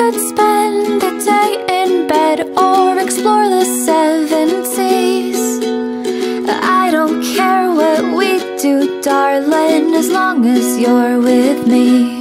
could spend a day in bed or explore the seven seas. I don't care what we do, darling, as long as you're with me.